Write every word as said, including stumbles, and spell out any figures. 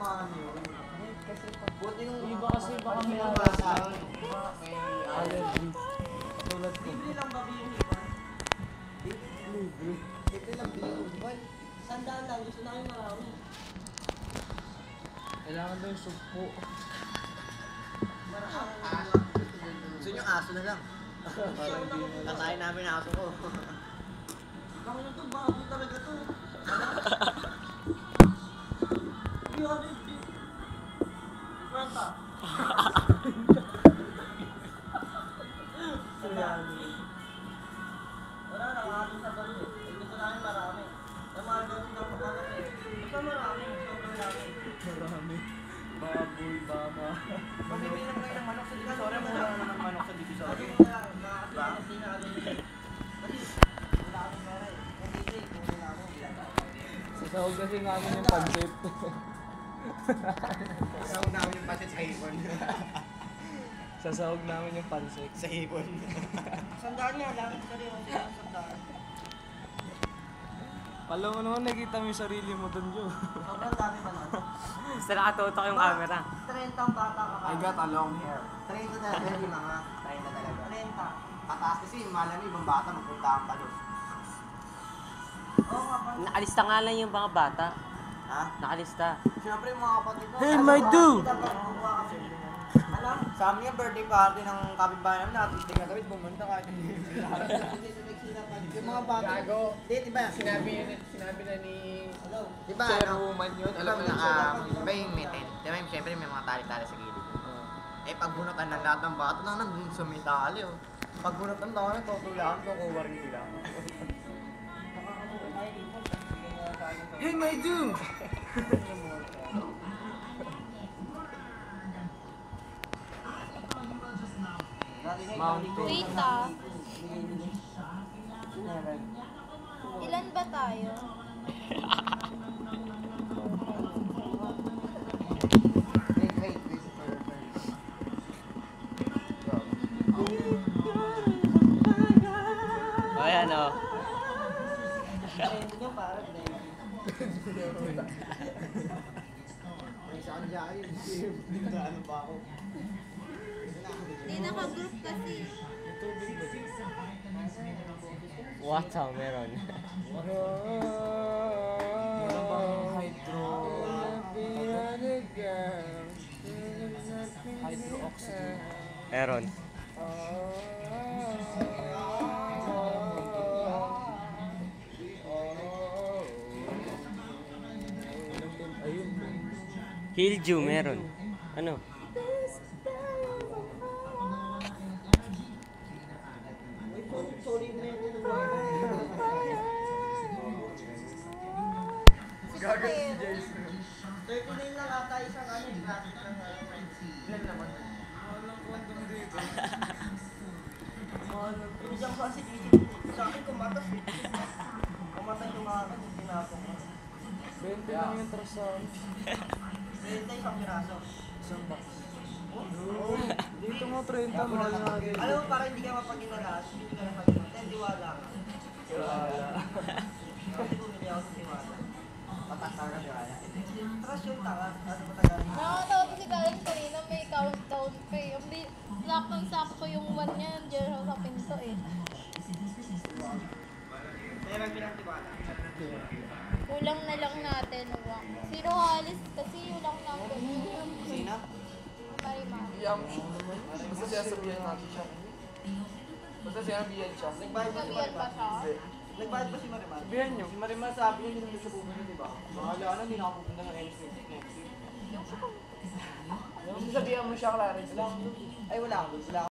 maano yun. Kasi Buti yung iba kasi baka may bata. allergy. Allergy. Tulad ko. Libre lang ba yung hipan? Libre. Libre lang binubuhay. Sandaan lang, gusto na kayo marami. Kailangan daw yung sugpo. Marami. Gusto nyo aso na lang. Parang hindi mo lang. Katayin namin ang aso ko. Baka na ito, bago talaga to. Yun, Kwenta. Wala, nakahatin sa balo eh. Eh, gusto namin marami. Ang mga ganun ng pagkakas eh. Basta marami, sobrang laki. Marami. Baboy, baka. Pamimili lang kayo ng manok sa Divisoria. Mura na naman manok sa Sabi Divisoria. ko na, makakasama kasi na ano yun. Kasi, wala akong pera eh. Kung D J, kung wala ako, wala ako. Sasahog kasi namin yung pancit. Sasahog namin yung pasit sa hipon. Sasahog namin yung pancit. Sa hipon. Sandaan nga lang, seryoso yung sandaan. Alam mo naman, nakita mo yung sarili mo dun, Jo. Sobrang dami pa nun. Basta nakatutok yung camera. trenta ang bata ka I got a long hair. trenta na talaga mga. trenta talaga. trenta. Pataas kasi, malam ibang bata magpuntahan pa doon. Oo nga pa. Nakalista nga lang yung mga bata. Ha? Nakalista. Siyempre yung mga kapatid ko. Hey, ano, my mga- dude! Dapat kukuha kasi. Alam? Sa amin yung birthday party ng kapitbahay namin, nakatisting na kami, pumunta kahit hindi. Yung mga bata. Gago. Hindi, di ba? Sinabi, sinabi na ni Hello? Di ba? Chairwoman yun. Alam mo na, yun. um, di ba yung may tent? Di ba yung siyempre may mga tali-tali sa gilid. Eh, pagbunutan ng lahat ng bata, na nandun sa may tali, oh. Pagbunutan daw na, tutulaan ko, kuha rin sila. Nakakabuo tayo dito. Bigyan nga tayo ng- Hey, my dude! Narinig, Mountain. narinig. Wait ah. Ilan ba tayo? Wait, wait, wait, for, for. O yan o. Trend nyo parang dahil. May isa kang jacket, hindi na ano pa ako. Hindi naka-group kasi. What a meron. Meron bang hydro... Hydro-oxygen. Meron. Ayun. Hilju meron. Ano? Sorry na yun. Six meron. thirty-nine lang ata isang ano, eh, graphic ng ano, ilan naman. Walang kondom dito. Ibigyan ko kasi Gigi. Sa akin kumatas eh. Kumatas yung mga akin, tinapok ko. twenty lang yung trasan. trenta isang piraso. Isang box. Dito mo thirty, mahal na din. Alam mo, para hindi ka mapag-inalas, hindi ka napag-inalas. Ten tiwala ka. Wala. Kasi bumili ako sa tiwala. Patasar ka, di ba? Trust yung tanga. Ano ba tagal? Nakakatawa si Karen kanina may countdown pa eh. Hindi, saktong-sakto yung one niya nandiyan sa pinto eh. Kaya lang bilang tiwala. Kulang na lang natin. Wak. Zero halis kasi ulang natin. Sino? Marimar. Iyam siya. Basta sinasabihan natin siya. Basta sinasabihan siya. Nagbayad ba si Sabihan pa Marimar? siya. Nagbayad ba si Marimar? Sabihan nyo. Si Marimar sabi niya hindi naman siya pumunta, di ba? Mahala na, hindi na ako pupunta ng next week. Next week. Basta sabihan mo siya, Clarence. Wala akong- Ay, wala ako. Wala